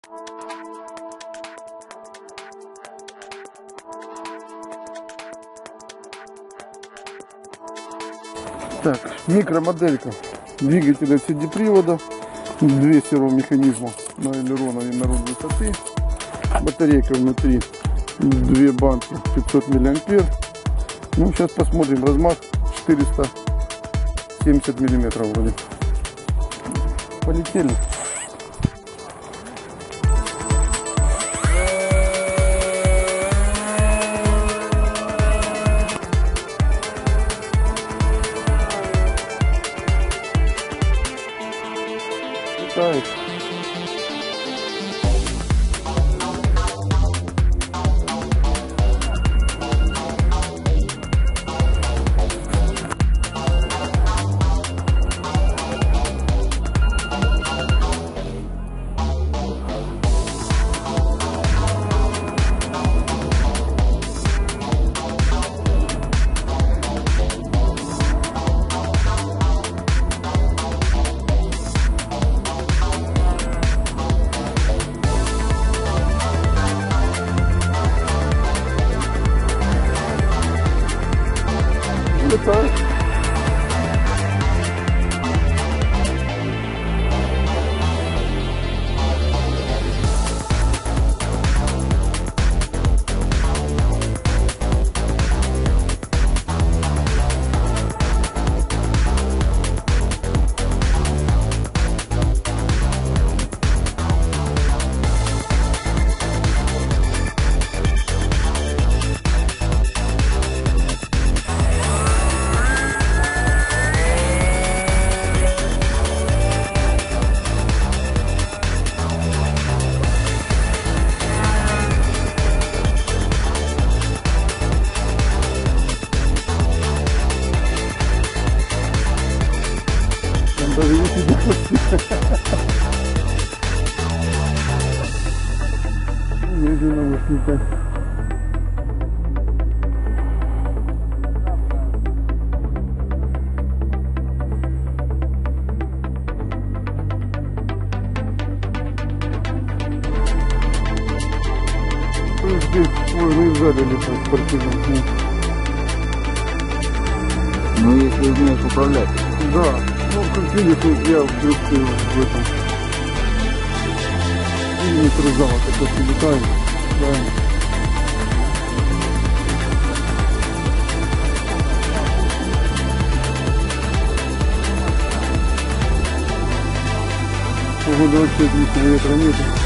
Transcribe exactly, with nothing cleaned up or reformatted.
Так, микромоделька двигателя си ди привода, две сервомеханизма на элероны и на руль высоты, батарейка внутри, две банки пятьсот миллиампер. Ну, сейчас посмотрим, размах четыреста семьдесят миллиметров вроде. Полетели. Летает. Летает. Даже не сидит. Медленно возникает. Здесь, ой, ну и сзади летает спортивный. Ну, если умеешь управлять. Да. Ну, как видишь, вот я вдруг в этом миллиметр зала такой летаю. Правильно. Ого, двадцать пять миллиметров нету.